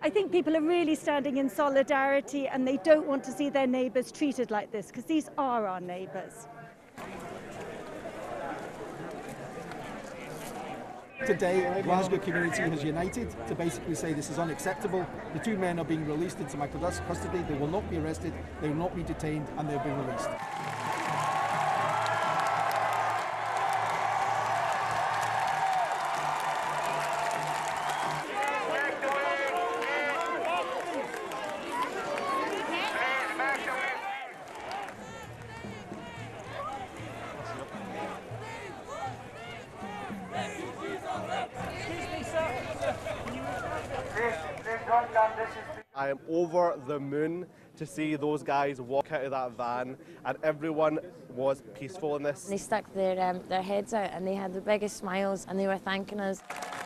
I think people are really standing in solidarity and they don't want to see their neighbours treated like this, because these are our neighbours. Today, Glasgow community has united to basically say this is unacceptable. The two men are being released into my custody. They will not be arrested, they will not be detained, and they'll be released. I am over the moon to see those guys walk out of that van, and everyone was peaceful in this. They stuck their heads out and they had the biggest smiles and they were thanking us.